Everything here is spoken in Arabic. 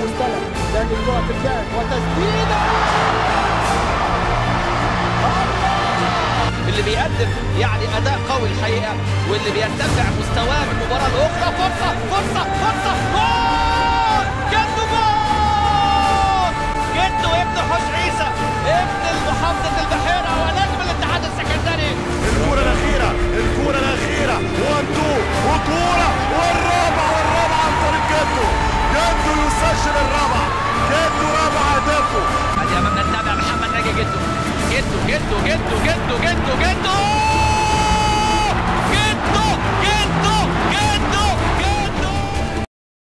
مستلم لكن كرة الكان وتسديدة اللي بيقدم يعني اداء قوي الحقيقه واللي بيرتفع مستواه من مباراه لاخرى. فرصه جول جدو ابن حوش عيسى ابن محافظه البحيره ونجم الاتحاد السكندري. الكرة الأخيرة 1-2 وكرة والرابعة عن طريق جدو يسجل الرابعة. جدو رابع أهدافه. ادي امامنا التابع محمد ناجي جدو